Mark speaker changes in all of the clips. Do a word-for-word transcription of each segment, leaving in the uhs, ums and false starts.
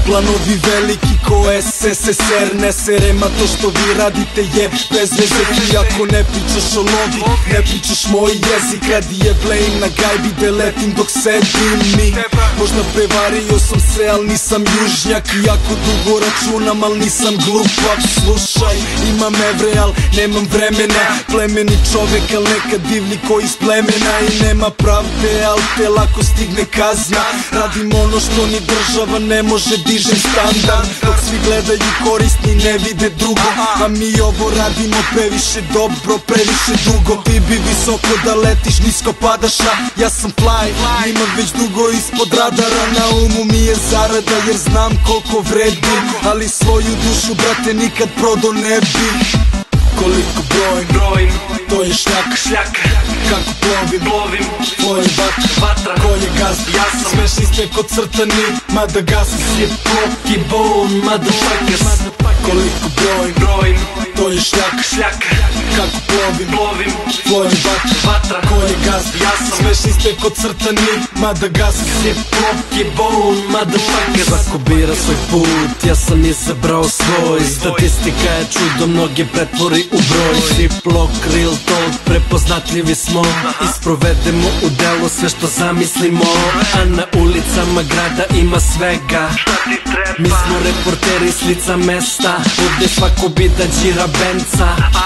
Speaker 1: Planovi veliki ko S S S R. Ne serema to što vi radite je bez veze. Ti ako ne pričaš o lovi, ne pričaš moj jezik. Radi je blame na gajbi da letim dok sedim mi. Možda prevario sam se, al nisam južnjak. Iako dugo računam, al nisam glupak. Slušaj, imam evre, al nemam vremena. Plemeni čovek, al nekad divni ko iz plemena. I nema pravde, al te lako stigne kazna. Radim ono što ni država ne može, dižem standard. Dok svi gledaju korisni, ne vide drugo. A mi ovo radimo previše dobro, previše dugo. Ti bi visoko da letiš, nisko padaš, a ja sam fly. Imam već dugo ispod radara, na umu mi je zarada jer znam koliko vredim. Ali svoju dušu, brate, nikad prodao ne bih. Koliko brojim, brojim, to je šljak, šljak. Kako plovim, plovim, tvoj vatra, vatra. Ko je gaz, ja sam. Smešni ste kod crtani, mada gas. Hip hop i bone, motherfuckers. Koliko brojim, brojim, to je šljak, šljak. Kako plovim, plovim, tvoj vatra, vatra. Ko je gaz, ja sam. Smešni ste kod crtani, mada gas. Hip hop i bone, motherfuckers. Svako bira svoj put, ja sam izabrao svoj. Statistika je čudo, mnoge pretvori u broj. Ziplock, real talk, prepoznatljivi smo. Isprovedemo u delo sve što zamislimo. A na ulicama grada ima svega. Mi smo reporteri s lica mesta. Ovdje svako bi da đira benca.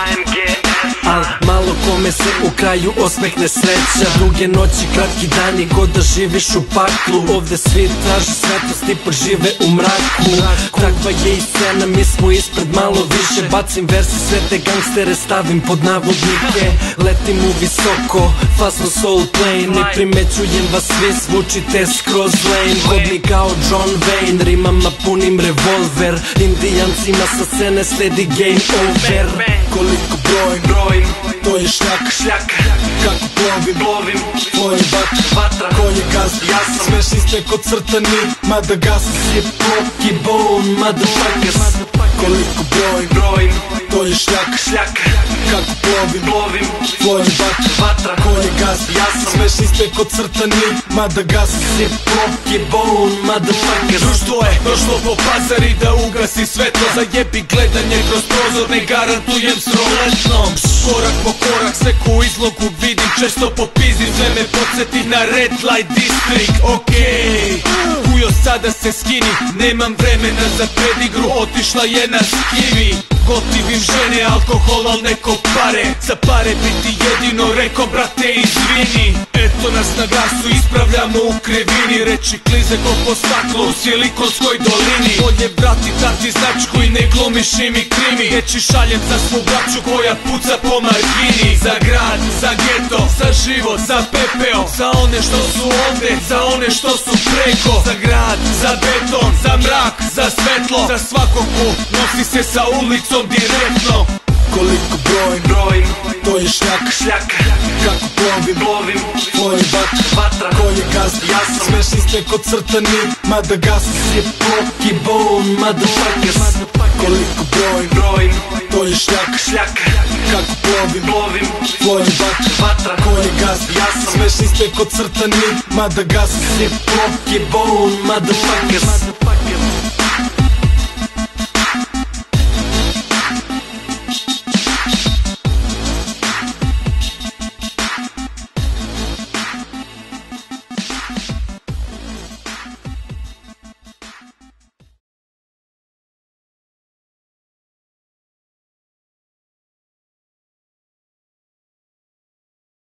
Speaker 1: Al malo kome se u kraju osmehne sreća. Duge noći, kratki dani, god da živiš u paklu. Ovdje svi traže svetlost i požive u mraku. Takva je i scena, mi smo ispred malo više. Bacim versi, sve te gangstere stavim pod navodnike. Letim u visoko, fazno soul plane. Ne primećujem vas, svi zvučite skroz lane. Hodni kao John Wayne, rimama punim revolver. Indijancima sa scene sledi game over. Koliko brojim, brojim, to je šljak, šljak. Kako plovim, plovim, tvoj vatra, vatra. Ko je gaz, ja sam. Smešni ste kod crtani, mada gas. Hip hop i bone, motherfuckers. Koliko brojim, brojim, to je šljak, šljak. Kako plovim, plovim, tvoj vatra, vatra. Ko je gaz, ja sam. Smešni ste kod crtani, mada gas. Hip hop i bone, motherfuckers. Društvo je došlo po pazari da ugasi svetlo. Zajebi gledanje kroz prozor, ne garantujem s roletnom. Korak po korak, sve ko izlogu vidim. Često popizim, sve me podsjeti na Red Light District. Okej, kujo sada se skini. Nemam vremena za predigru, otišla je na skivi. Gotivim žene, alkohol, al neko pare. Za pare biti jedino, reko brate izvini. Eto nas na gasu, ispravljamo u krivini. Reči klize ko po staklu u Silikonskoj dolini. Bolje brati dati značku i ne glumiš mi krimi. Reči šaljem za svu braću koja puca po margini. Za grad, za geto, za život, za pepeo. Za one što su ovde, za one što su preko. Za grad, za beton, za mrak, za svetlo. Za svakog ko nosi se sa ulicom direktno. Koliko brojim, brojim, to je šljak, šljak. Kako plovim, plovim, tvoj vatra, vatra. Ko je gaz, ja sam. Smešni ste kod crtani, mada gas. Hip hop i bone, motherfuckers. Koliko brojim, brojim, to je šljak, šljak. Kako plovim, plovim, tvoj vatra, vatra. Ko je gaz, ja sam. Smešni ste kod crtani, mada gas. Hip hop i bone, motherfuckers.